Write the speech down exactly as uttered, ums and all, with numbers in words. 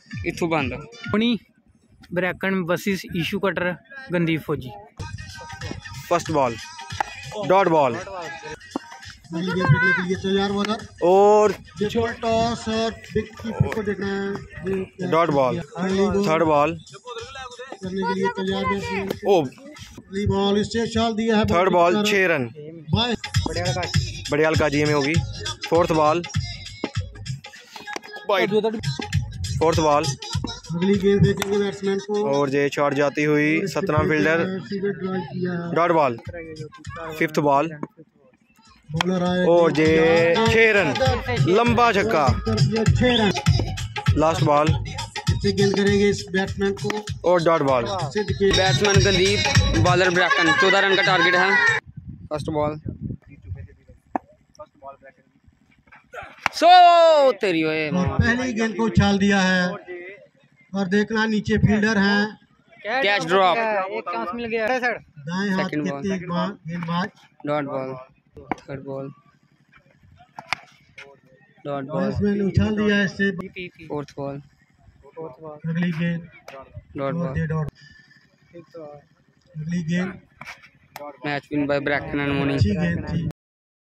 इथों बंद मनी Bracken versus इशू कटर गंदीप फौजी। फर्स्ट बॉल डॉट बॉल और टॉस और को देखना है। डॉट बॉल थर्ड बॉल करने के लिए तैयार ओ बॉल इससे चाल दिया है। थर्ड बॉल छह रन बड़ियाल काजी में होगी। फोर्थ बॉल फोर्थ बॉल अगली गेंद देखेंगे बैट्समैन को और ये शॉट जाती हुई सतना fielder dot ball. Fifth ball bowler आए और ये छह रन लंबा छक्का। लास्ट बॉल गेंद करेंगे इस बैट्समैन को और डॉट बॉल। बैट्समैन गंदीप बॉलर ब्रैकन चौदह रन का टारगेट है। फर्स्ट बॉल सो तेरी ओए पहली गेंद को उछाल दिया है और देखना नीचे फील्डर हैं। कैच ड्रॉप एक चांस मिल गया है सर। दाएं हाथ के तेज गेंदबाज dot ball third ball dot ball batsman उछाल दिया है इससे। फोर्थ बॉल अगली गेंद डॉट बॉल डॉट अगली गेंद match win by Bracken and मोनी। अच्छी गेंद थी।